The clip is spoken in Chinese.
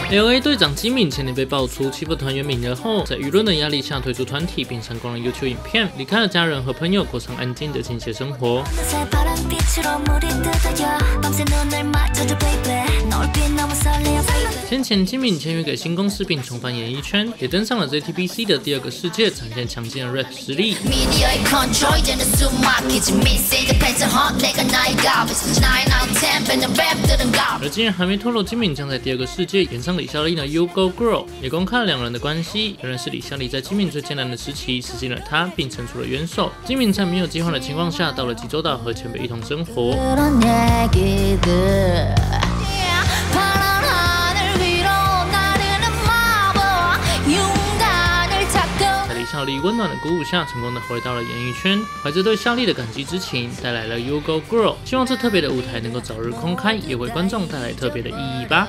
LA 队长金敏前年被爆出欺负团员敏儿后，在舆论的压力下退出团体，并上传了 YouTube 影片，离开了家人和朋友，过上安静的清闲生活。先前金敏签约给新公司并重返演艺圈，也登上了 JTBC 的第2个世界，展现强劲的 rap 实力。而竟然还没透露金敏将在第2个世界演唱李孝利的 You Go Girl， 也公开了2人的关系。原来是李孝利在金敏最艰难的时期死心了他，并伸出了援手。金敏在没有计划的情况下，到了济州岛和前辈一同生活。孝利温暖的鼓舞下，成功的回到了演艺圈，怀着对孝利的感激之情，带来了 You Go Girl。希望这特别的舞台能够早日公开，也为观众带来特别的意义吧。